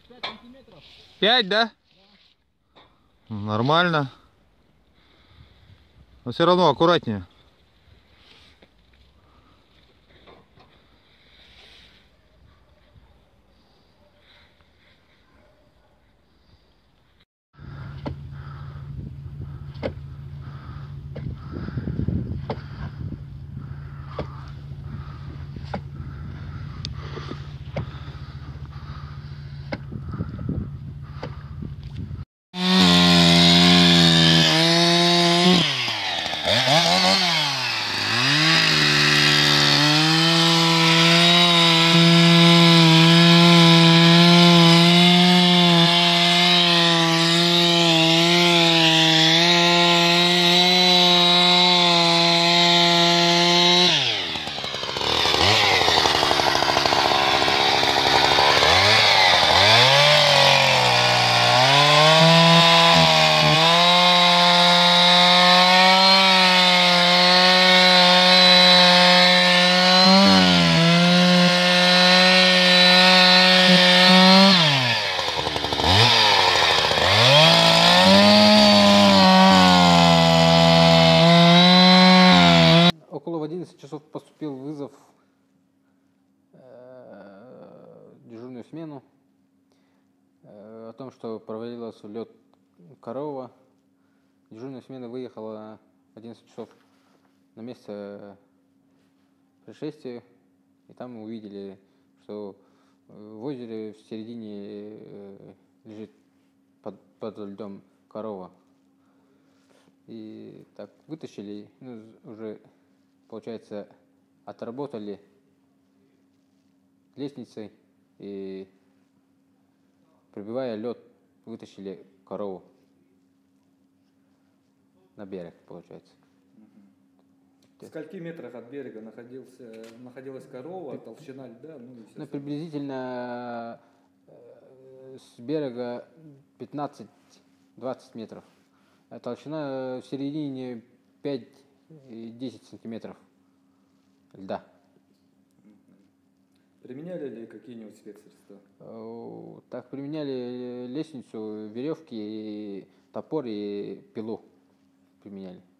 5 сантиметров. 5, да? Да. Нормально. Но все равно аккуратнее. Около 11 часов поступил вызов в дежурную смену о том, что провалился лед Корова. Дежурная смена выехала в 11 часов на место происшествия, и там мы увидели, что в озере в середине лежит под льдом корова. И так вытащили, уже, получается, отработали лестницей и, пробивая лед, вытащили корову на берег, получается. В скольки метрах от берега находилась корова, толщина льда? Ну, приблизительно с берега 15-20 метров. А толщина в середине 5-10 сантиметров льда. Применяли ли какие-нибудь спецсредства? Так, применяли лестницу, веревки, топор и пилу применяли.